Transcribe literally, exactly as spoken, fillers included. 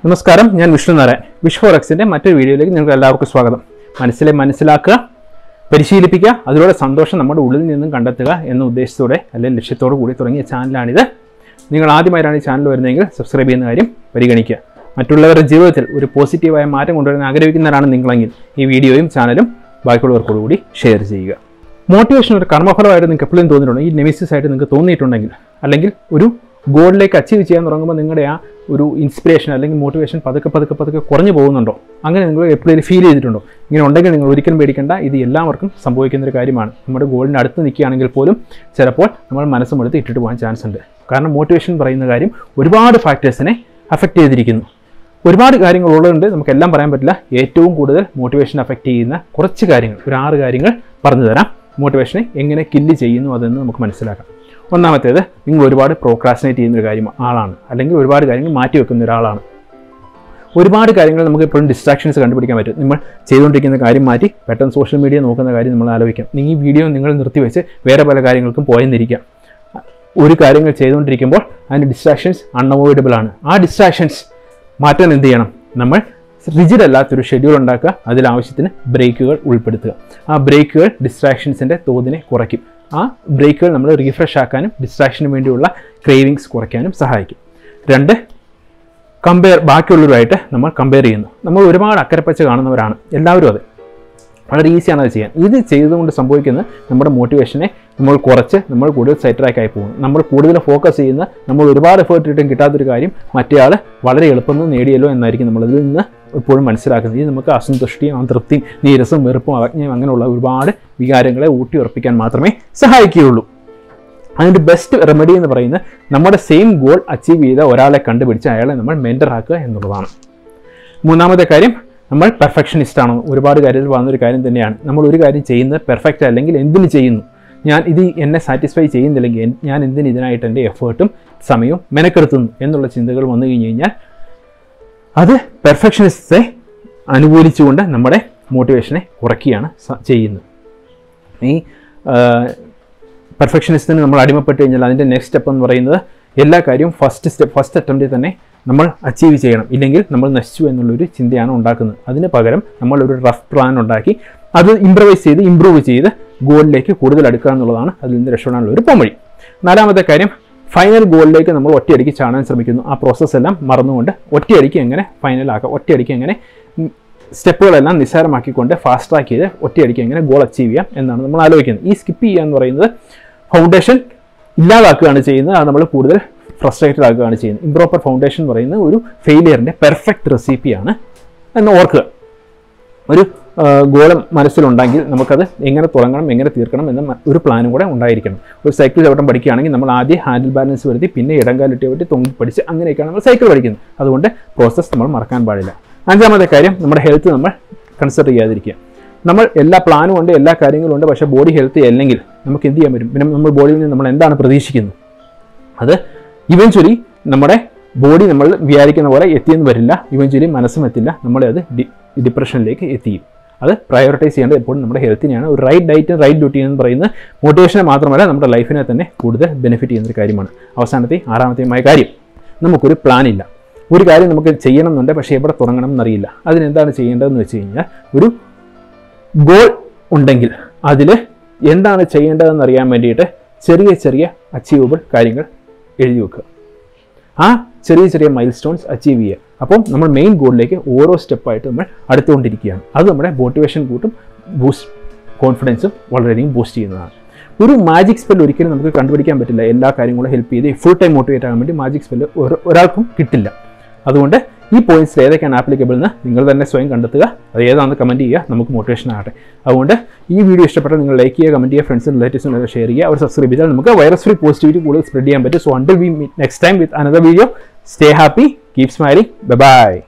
നമസ്കാരം, ഞാൻ Vishnu Narayan. Wish four എക്സിൻ്റെ മറ്റൊരു വീഡിയോയിലേക്ക് നിങ്ങൾക്ക് എല്ലാവർക്കും സ്വാഗതം. മനസ്സിലെ മനസ്സിലാക്കുക, പരിശീലിപ്പിക്കുക, അതിലൂടെ സന്തോഷം നമ്മുടെ ഉള്ളിൽ നിന്നും കണ്ടെത്തുക എന്ന ഉദ്ദേശത്തോടെ അല്ലെങ്കിൽ ലക്ഷ്യത്തോടു കൂടി തുടങ്ങിയ ചാനലാണിത്. നിങ്ങൾ ആദ്യമായിട്ടാണ് ഈ ചാനൽ വരുന്നതെങ്കിൽ സബ്സ്ക്രൈബ് ചെയ്യുന്ന കാര്യം പരിഗണിക്കുക. മറ്റുള്ളവരുടെ ജീവിതത്തിൽ ഒരു പോസിറ്റീവായ മാറ്റം കൊണ്ടുവരാൻ ആഗ്രഹിക്കുന്നവരാണ് നിങ്ങളെങ്കിൽ ഈ വീഡിയോയും ചാനലും ബാക്കിയുള്ളവർക്കോടുകൂടി ഷെയർ ചെയ്യുക. മോട്ടിവേഷൻ ഒരു കർമ്മഫലമായിട്ട് നിങ്ങൾക്ക് എപ്പോഴും തോന്നിയിട്ടുണ്ടോ? ഈ നെമിസിസ് ആയിട്ട് നിങ്ങൾക്ക് തോന്നിയിട്ടുണ്ടെങ്കിൽ, അല്ലെങ്കിൽ ഒരു ഗോളിലേക്ക് അച്ചീവ് ചെയ്യാൻ തുടങ്ങുമ്പോൾ നിങ്ങളുടെ ആ ഒരു ഇൻസ്പിറേഷൻ അല്ലെങ്കിൽ മോട്ടിവേഷൻ പതുക്കെ പതുക്കെ പതുക്കെ കുറഞ്ഞു പോകുന്നുണ്ടോ? അങ്ങനെ നിങ്ങൾ എപ്പോഴും ഫീൽ ചെയ്തിട്ടുണ്ടോ? ഇങ്ങനെ ഉണ്ടെങ്കിൽ നിങ്ങൾ ഒരിക്കലും പേടിക്കേണ്ട. ഇത് എല്ലാവർക്കും സംഭവിക്കുന്ന ഒരു കാര്യമാണ്. നമ്മുടെ ഗോളിൻ്റെ അടുത്ത് നിൽക്കുകയാണെങ്കിൽ പോലും ചിലപ്പോൾ നമ്മൾ മനസ്സും എടുത്ത് ഇട്ടിട്ട് പോകാൻ ചാൻസ് ഉണ്ട്. കാരണം മോട്ടിവേഷൻ പറയുന്ന കാര്യം ഒരുപാട് ഫാക്ടേഴ്സിനെ അഫക്റ്റ് ചെയ്തിരിക്കുന്നു. ഒരുപാട് കാര്യങ്ങളുള്ളതുകൊണ്ട് നമുക്കെല്ലാം പറയാൻ പറ്റില്ല. ഏറ്റവും കൂടുതൽ മോട്ടിവേഷൻ അഫക്റ്റ് ചെയ്യുന്ന കുറച്ച് കാര്യങ്ങൾ, ഒരു ആറ് കാര്യങ്ങൾ പറഞ്ഞു തരാം. മോട്ടിവേഷനെ എങ്ങനെ കില്ല് ചെയ്യുന്നു അതെന്ന് നമുക്ക് മനസ്സിലാക്കാം. ഒന്നാമത്തേത്, നിങ്ങൾ ഒരുപാട് പ്രോക്രാസ്റ്റിനേറ്റ് ചെയ്യുന്ന ഒരു കാര്യം ആളാണ്, അല്ലെങ്കിൽ ഒരുപാട് കാര്യങ്ങൾ മാറ്റി വെക്കുന്ന ഒരാളാണ്. ഒരുപാട് കാര്യങ്ങൾ നമുക്ക് എപ്പോഴും ഡിസ്ട്രാക്ഷൻസ് കണ്ടുപിടിക്കാൻ പറ്റും. നമ്മൾ ചെയ്തുകൊണ്ടിരിക്കുന്ന കാര്യം മാറ്റി പെട്ടെന്ന് സോഷ്യൽ മീഡിയ നോക്കുന്ന കാര്യം നമ്മൾ ആലോചിക്കാം. നിങ്ങൾ ഈ വീഡിയോ നിങ്ങൾ നിർത്തിവെച്ച് വേറെ പല കാര്യങ്ങൾക്കും പോയെന്നിരിക്കാം. ഒരു കാര്യങ്ങൾ ചെയ്തുകൊണ്ടിരിക്കുമ്പോൾ അതിൻ്റെ ഡിസ്ട്രാക്ഷൻസ് അൺഅവോയ്ഡബിൾ ആണ്. ആ ഡിസ്ട്രാക്ഷൻസ് മാറ്റാൻ എന്ത് ചെയ്യണം? നമ്മൾ റിജിഡ് അല്ലാത്തൊരു ഷെഡ്യൂൾ ഉണ്ടാക്കുക, അതിലാവശ്യത്തിന് ബ്രേക്കുകൾ ഉൾപ്പെടുത്തുക. ആ ബ്രേക്കുകൾ ഡിസ്ട്രാക്ഷൻസിൻ്റെ തോതിനെ കുറയ്ക്കും. ആ ബ്രേക്കുകൾ നമ്മൾ റീഫ്രഷ് ആക്കാനും ഡിസ്ട്രാക്ഷന് വേണ്ടിയുള്ള ക്രേവിങ്സ് കുറയ്ക്കാനും സഹായിക്കും. രണ്ട്, കമ്പയർ ബാക്കിയുള്ളവരുമായിട്ട് നമ്മൾ കമ്പയർ ചെയ്യുന്നു. നമ്മൾ ഒരുപാട് അക്കരപ്പച്ച കാണുന്നവരാണ് എല്ലാവരും. അത് വളരെ ഈസിയാണ് അത് ചെയ്യാൻ. ഇത് ചെയ്തുകൊണ്ട് സംഭവിക്കുന്നത് നമ്മുടെ മോട്ടിവേഷനെ നമ്മൾ കുറച്ച് നമ്മൾ കൂടുതൽ സൈഡ് ട്രാക്ക് ആയി പോകുന്നു. നമ്മൾ കൂടുതൽ ഫോക്കസ് ചെയ്യുന്ന, നമ്മൾ ഒരുപാട് എഫേർട്ട് ഇട്ടും കിട്ടാത്തൊരു കാര്യം മറ്റേയാൾ വളരെ എളുപ്പത്തിൽ നേടിയല്ലോ എന്നായിരിക്കും നമ്മളിതിൽ നിന്ന് എപ്പോഴും മനസ്സിലാക്കുന്നത്. ഇത് നമുക്ക് അസന്തുഷ്ടിയും അതൃപ്തിയും നീരസവും വെറുപ്പും അവജ്ഞയും അങ്ങനെയുള്ള ഒരുപാട് വികാരങ്ങളെ ഊട്ടി ഉറപ്പിക്കാൻ മാത്രമേ സഹായിക്കുകയുള്ളൂ. അതിൻ്റെ ബെസ്റ്റ് റെമഡി എന്ന് പറയുന്നത് നമ്മുടെ സെയിം ഗോൾ അച്ചീവ് ചെയ്ത ഒരാളെ കണ്ടുപിടിച്ച് അയാളെ നമ്മൾ മെൻറ്റർ ആക്കുക എന്നുള്ളതാണ്. മൂന്നാമത്തെ കാര്യം, നമ്മൾ പെർഫെക്ഷനിസ്റ്റ് ആണോ? ഒരുപാട് കാര്യത്തിൽ വന്നൊരു കാര്യം തന്നെയാണ്. നമ്മൾ ഒരു കാര്യം ചെയ്യുന്നത് പെർഫെക്റ്റ് അല്ലെങ്കിൽ എന്തിന് ചെയ്യുന്നു, ഞാൻ ഇത് എന്നെ സാറ്റിസ്ഫൈ ചെയ്യുന്നില്ലെങ്കിൽ ഞാൻ എന്തിന് ഇതിനായിട്ട് എൻ്റെ എഫേർട്ടും സമയവും മെനക്കെടുത്തുന്നു എന്നുള്ള ചിന്തകൾ വന്നു കഴിഞ്ഞ് കഴിഞ്ഞാൽ അത് പെർഫെക്ഷനിസ്റ്റെ അനുകൂലിച്ചുകൊണ്ട് നമ്മുടെ മോട്ടിവേഷനെ കുറയ്ക്കുകയാണ് ചെയ്യുന്നത്. ഈ പെർഫെക്ഷനിസ്റ്റിന് നമ്മൾ അടിമപ്പെട്ട് കഴിഞ്ഞാൽ അതിൻ്റെ നെക്സ്റ്റ് സ്റ്റെപ്പ് എന്ന് പറയുന്നത് എല്ലാ കാര്യവും ഫസ്റ്റ് സ്റ്റെപ്പ് ഫസ്റ്റ് അറ്റംപ്റ്റിൽ തന്നെ നമ്മൾ അച്ചീവ് ചെയ്യണം, ഇല്ലെങ്കിൽ നമ്മൾ നശിച്ചു എന്നുള്ളൊരു ചിന്തയാണ് ഉണ്ടാക്കുന്നത്. അതിന് പകരം നമ്മളൊരു റഫ് പ്ലാൻ ഉണ്ടാക്കി അത് ഇംപ്രവൈസ് ചെയ്ത് ഇമ്പ്രൂവ് ചെയ്ത് ഗോളിലേക്ക് കൂടുതൽ അടുക്കുക എന്നുള്ളതാണ് അതിൽ നിന്ന് രക്ഷപ്പെടാനുള്ള ഒരു പോംവഴി. നാലാമത്തെ കാര്യം, ഫൈനൽ ഗോളിലേക്ക് നമ്മൾ ഒറ്റയടിക്ക് ചാടാൻ ശ്രമിക്കുന്നു. ആ പ്രോസസ്സ് എല്ലാം മറന്നുകൊണ്ട് ഒറ്റയടിക്ക് എങ്ങനെ ഫൈനലാക്കാം, ഒറ്റയടിക്ക് എങ്ങനെ സ്റ്റെപ്പുകളെല്ലാം നിസ്സാരമാക്കിക്കൊണ്ട് ഫാസ്റ്റ് ട്രാക്ക് ചെയ്ത് ഒറ്റയടിക്ക് എങ്ങനെ ഗോൾ അച്ചീവ് ചെയ്യാം എന്നാണ് നമ്മൾ ആലോചിക്കുന്നത്. ഈ സ്കിപ്പ് ചെയ്യുക എന്ന് പറയുന്നത് ഫൗണ്ടേഷൻ ഇല്ലാതാക്കുകയാണ് ചെയ്യുന്നത്. അത് നമ്മൾ കൂടുതൽ ഫ്രസ്ട്രേറ്റഡ് ആക്കുകയാണ് ചെയ്യുന്നത്. ഇംപ്രോപ്പർ ഫൗണ്ടേഷൻ എന്ന് പറയുന്നത് ഒരു ഫെയിലിയറിൻ്റെ പെർഫെക്റ്റ് റെസിപ്പിയാണ് എന്ന് ഓർക്കുക. ഒരു ഗോളം മനസ്സിലുണ്ടെങ്കിൽ നമുക്കത് എങ്ങനെ തുടങ്ങണം, എങ്ങനെ തീർക്കണം എന്ന ഒരു പ്ലാനും കൂടെ ഉണ്ടായിരിക്കണം. ഒരു സൈക്കിൾ ചവിട്ടം പഠിക്കുകയാണെങ്കിൽ നമ്മൾ ആദ്യം ഹാൻഡിൽ ബാലൻസ് വരുത്തി പിന്നെ ഇടങ്കാലിട്ടി പറ്റി തൊങ്ങി പഠിച്ച് അങ്ങനെയൊക്കെയാണ് നമ്മൾ സൈക്കിൾ പഠിക്കുന്നത്. അതുകൊണ്ട് പ്രോസസ്സ് നമ്മൾ മറക്കാൻ പാടില്ല. അഞ്ചാമത്തെ കാര്യം, നമ്മുടെ ഹെൽത്ത് നമ്മൾ കൺസിഡർ ചെയ്യാതിരിക്കുക. നമ്മൾ എല്ലാ പ്ലാനും ഉണ്ട്, എല്ലാ കാര്യങ്ങളും ഉണ്ട്, പക്ഷേ ബോഡി ഹെൽത്തി അല്ലെങ്കിൽ നമുക്ക് എന്ത് ചെയ്യാൻ പറ്റും? പിന്നെ നമ്മൾ ബോഡിയിൽ നിന്ന് നമ്മൾ എന്താണ് പ്രതീക്ഷിക്കുന്നത്? അത് ഇവൻച്വലി നമ്മുടെ ബോഡി നമ്മൾ വിചാരിക്കുന്ന പോലെ എത്തിയെന്ന് വരില്ല. ഇവൻച്വലി മനസ്സും എത്തില്ല, നമ്മളെ അത് ഡി ഡിപ്രഷനിലേക്ക് എത്തിയും. അത് പ്രയോറിറ്റൈസ് ചെയ്യേണ്ടത് എപ്പോഴും നമ്മുടെ ഹെൽത്തിനെയാണ്. ഒരു റൈറ്റ് ഡയറ്റ് റൈറ്റ് ഡ്യൂട്ടി എന്ന് പറയുന്നത് മോട്ടിവേഷനെ മാത്രമല്ല നമ്മുടെ ലൈഫിനെ തന്നെ കൂടുതൽ ബെനിഫിറ്റ് ചെയ്യുന്നൊരു കാര്യമാണ്. അവസാനത്തെ ആറാമത്തെയുമായ കാര്യം, നമുക്കൊരു പ്ലാൻ ഇല്ല. ഒരു കാര്യം നമുക്ക് ചെയ്യണം എന്നുണ്ട്, പക്ഷേ എവിടെ തുടങ്ങണം എന്നറിയില്ല. അതിനെന്താണ് ചെയ്യേണ്ടതെന്ന് വെച്ച് കഴിഞ്ഞാൽ ഒരു ഗോൾ ഉണ്ടെങ്കിൽ അതിൽ എന്താണ് ചെയ്യേണ്ടതെന്ന് അറിയാൻ വേണ്ടിയിട്ട് ചെറിയ ചെറിയ അച്ചീവബിൾ കാര്യങ്ങൾ എഴുതി വെക്കുക. ആ ചെറിയ ചെറിയ മൈൽ സ്റ്റോൺസ് അച്ചീവ് ചെയ്യുക. അപ്പം നമ്മൾ മെയിൻ ഗോളിലേക്ക് ഓരോ സ്റ്റെപ്പായിട്ട് നമ്മൾ അടുത്തുകൊണ്ടിരിക്കുകയാണ്. അത് നമ്മുടെ മോട്ടിവേഷൻ കൂട്ടും, ബൂസ്റ്റ് കോൺഫിഡൻസും വളരെയധികം ബൂസ്റ്റ് ചെയ്യുന്നതാണ്. ഒരു മാജിക് സ്പെൽ ഒരിക്കലും നമുക്ക് കണ്ടുപിടിക്കാൻ പറ്റില്ല. എല്ലാ കാര്യങ്ങളും ഹെൽപ്പ് ചെയ്ത് ഫുൾ ടൈം മോട്ടിവേറ്റ് ആകാൻ വേണ്ടി മാജിക് സ്പെൽ ഒരാൾക്കും കിട്ടില്ല. അതുകൊണ്ട് ഈ പോയിന്റ്സിൽ ഏതൊക്കെയാണ് ആപ്ലിക്കബിൾ എന്ന് നിങ്ങൾ തന്നെ സ്വയം കണ്ടെത്തുക. അത് ഏതാണെന്ന് കമൻറ്റ് ചെയ്യുക, നമുക്ക് മോട്ടിവേഷൻ ആകട്ടെ. അതുകൊണ്ട് ഈ വീഡിയോ ഇഷ്ടപ്പെട്ടാൽ നിങ്ങൾ ലൈക്ക് ചെയ്യുക, കമൻറ്റ് ചെയ്യുക, ഫ്രണ്ട്സിനും റിലേറ്റീവ്സിനും ഷെയർ ചെയ്യുക. അവർ സബ്സ്ക്രൈബ് ചെയ്താൽ നമുക്ക് വൈറസ് ഫ്രീ പോസിറ്റിവിറ്റി കൂടുതൽ സ്പ്രെഡ് ചെയ്യാൻ പറ്റും. So until we meet next time with another video, stay happy, keep smiling, bye by.